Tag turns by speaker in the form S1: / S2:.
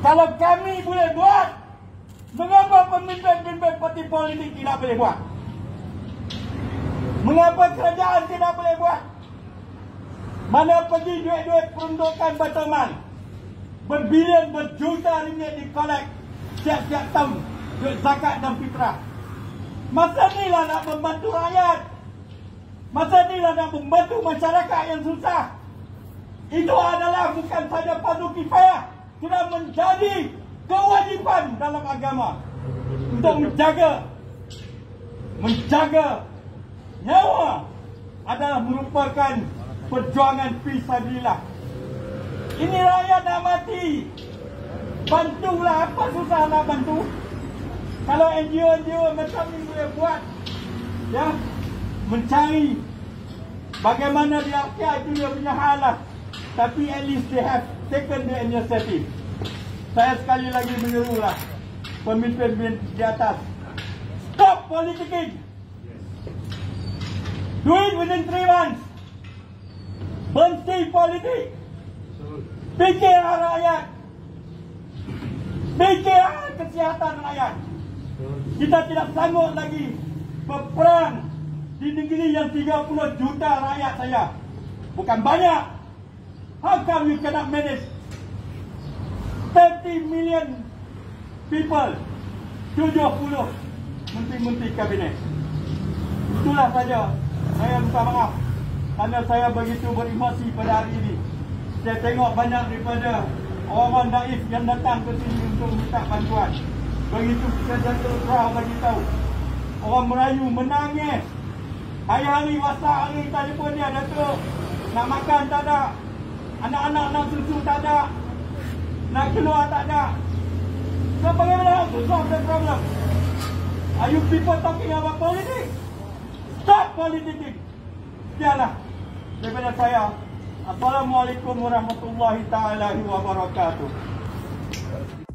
S1: Kalau kami boleh buat, mengapa pemimpin-pemimpin parti politik tidak boleh buat? Mengapa kerajaan tidak boleh buat? Mana pergi duit-duit peruntukan Batuman? Berbilion, berjuta ringgit dikolek setiap tahun, duit zakat dan fitrah. Masa inilah nak membantu rakyat. Masa inilah nak membantu masyarakat yang susah. Itu adalah bukan saja fardu kifayah, sudah menjadi kewajipan dalam agama untuk menjaga nyawa adalah merupakan perjuangan fisabilillah. Ini rakyat nak mati, bantulah. Apa susah nak bantu? Kalau NGO macam ni boleh buat, ya, mencari bagaimana dia itu dia punya hal lah. Tapi at least they have taken the initiative. Saya sekali lagi menyerulah pemimpin di atas, stop politicking. Do it within 3 months. Berhenti politik. Fikirlah rakyat. Fikirlah kesihatan rakyat. Kita tidak sanggup lagi berperang di negeri yang 30 juta rakyat saja. Bukan banyak. How come you cannot manage 30 million people? 70 menteri-menteri kabinet. Itulah saja. Saya minta maaf kerana saya begitu beremosi pada hari ini. Saya tengok banyak daripada orang-orang naif yang datang ke sini untuk minta bantuan. Begitu saya terus bagi tahu, orang Melayu menangis. Hari-hari WhatsApp, hari telefon dia, Datuk, nak makan tak ada, anak-anak nak susu tak ada, nak keluar tak ada. So bagaimana to solve the problem? Are you people talking about politics? Stop politicking. Sekianlah daripada saya. Assalamualaikum warahmatullahi taala wabarakatuh.